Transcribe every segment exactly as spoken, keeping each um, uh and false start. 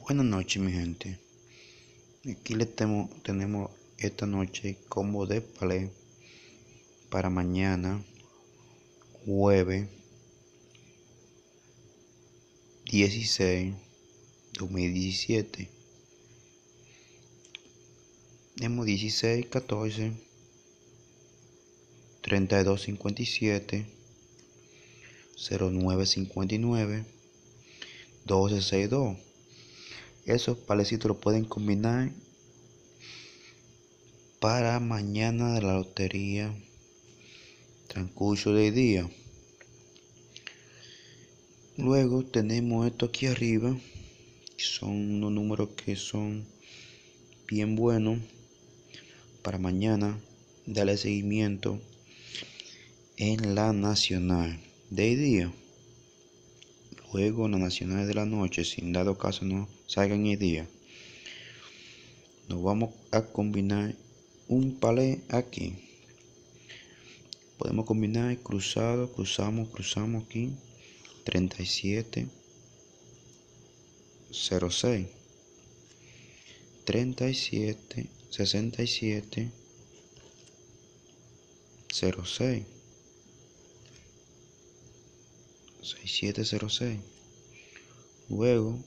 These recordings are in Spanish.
Buenas noches, mi gente. Aquí le temo- tenemos esta noche combo de palé para mañana, jueves dieciséis dos mil diecisiete. Tenemos dieciséis, catorce, treinta y dos, cincuenta y siete, cero nueve, cincuenta y nueve, doce, sesenta y dos. Esos palecitos los pueden combinar para mañana de la lotería transcurso del día. Luego tenemos esto aquí arriba, que son unos números que son bien buenos para mañana darle seguimiento en la nacional de día. Luego en la nacional de la noche, sin dado caso no salgan el día, nos vamos a combinar un palé aquí. Podemos combinar cruzado, cruzamos, cruzamos aquí treinta y siete, cero seis, treinta y siete, sesenta y siete, cero seis, sesenta y siete, cero seis. Luego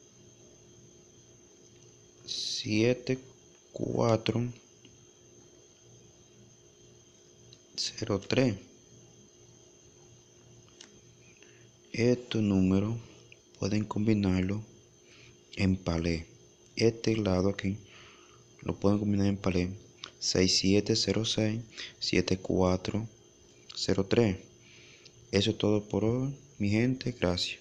siete, cuatro, cero tres. Estos números pueden combinarlo en palé. Este lado aquí lo pueden combinar en palé sesenta y siete, cero seis, setenta y cuatro, cero tres. Eso es todo por hoy, mi gente. Gracias.